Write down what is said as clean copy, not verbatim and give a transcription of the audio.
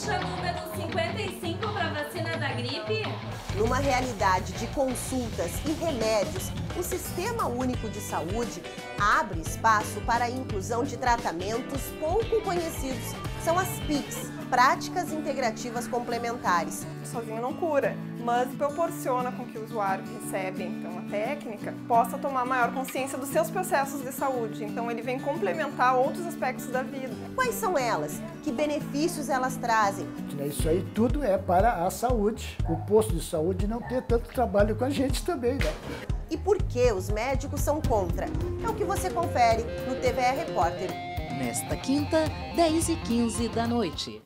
o número 55 para vacina da gripe? Numa realidade de consultas e remédios, o Sistema Único de Saúde abre espaço para a inclusão de tratamentos pouco conhecidos. São as PICs, Práticas Integrativas Complementares. Sozinho não cura, mas proporciona com que o usuário que recebe então, a técnica possa tomar maior consciência dos seus processos de saúde. Então ele vem complementar outros aspectos da vida. Quais são elas? Que benefícios elas trazem? Isso aí tudo é para a saúde. O posto de saúde não ter tanto trabalho com a gente também, né? E por que os médicos são contra? É o que você confere no TVE Repórter. Nesta quinta, 10h15 da noite.